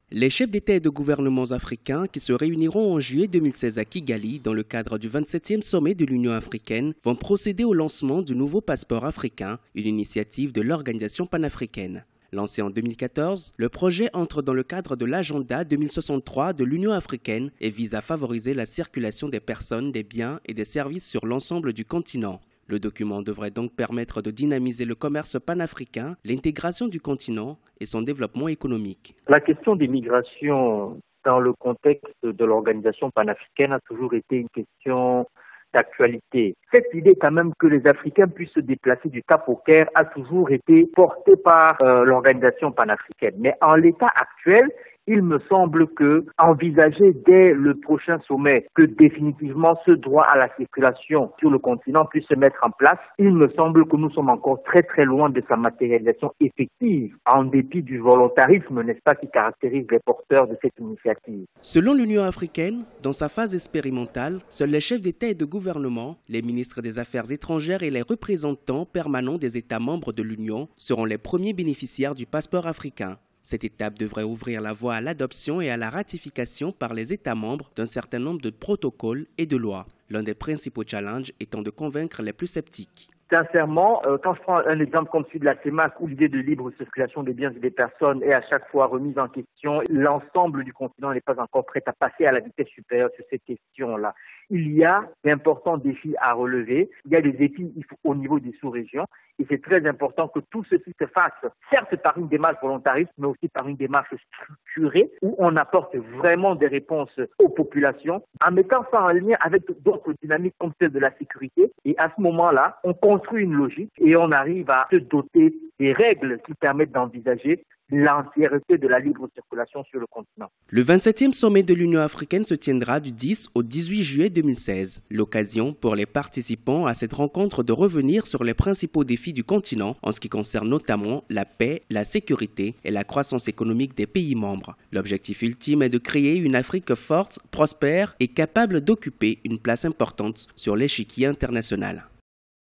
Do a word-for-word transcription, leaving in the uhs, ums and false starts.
Les chefs d'État et de gouvernements africains qui se réuniront en juillet deux mille seize à Kigali dans le cadre du vingt-septième sommet de l'Union africaine vont procéder au lancement du nouveau passeport africain, une initiative de l'organisation panafricaine. Lancé en deux mille quatorze, le projet entre dans le cadre de l'agenda deux mille soixante-trois de l'Union africaine et vise à favoriser la circulation des personnes, des biens et des services sur l'ensemble du continent. Le document devrait donc permettre de dynamiser le commerce panafricain, l'intégration du continent et son développement économique. La question des migrations dans le contexte de l'organisation panafricaine a toujours été une question d'actualité. Cette idée quand même que les Africains puissent se déplacer du Cap au Caire a toujours été portée par euh, l'organisation panafricaine. Mais en l'état actuel, il me semble que envisager dès le prochain sommet que définitivement ce droit à la circulation sur le continent puisse se mettre en place, il me semble que nous sommes encore très très loin de sa matérialisation effective, en dépit du volontarisme, n'est-ce pas, qui caractérise les porteurs de cette initiative. Selon l'Union africaine, dans sa phase expérimentale, seuls les chefs d'État et de gouvernement, les ministres des Affaires étrangères et les représentants permanents des États membres de l'Union seront les premiers bénéficiaires du passeport africain. Cette étape devrait ouvrir la voie à l'adoption et à la ratification par les États membres d'un certain nombre de protocoles et de lois. L'un des principaux challenges étant de convaincre les plus sceptiques. Sincèrement, euh, quand je prends un exemple comme celui de la CEMAC où l'idée de libre circulation des biens et des personnes est à chaque fois remise en question, l'ensemble du continent n'est pas encore prêt à passer à la vitesse supérieure sur cette question-là. Il y a d'importants défis à relever, il y a des défis au niveau des sous-régions et c'est très important que tout ceci se fasse, certes par une démarche volontariste, mais aussi par une démarche structurée où on apporte vraiment des réponses aux populations en mettant ça en lien avec d'autres dynamiques comme celle de la sécurité. Et à ce moment-là, on construit une logique et on arrive à se doter des règles qui permettent d'envisager l'entièreté de la libre circulation sur le continent. Le vingt-septième sommet de l'Union africaine se tiendra du dix au dix-huit juillet deux mille seize. L'occasion pour les participants à cette rencontre de revenir sur les principaux défis du continent en ce qui concerne notamment la paix, la sécurité et la croissance économique des pays membres. L'objectif ultime est de créer une Afrique forte, prospère et capable d'occuper une place importante sur l'échiquier international.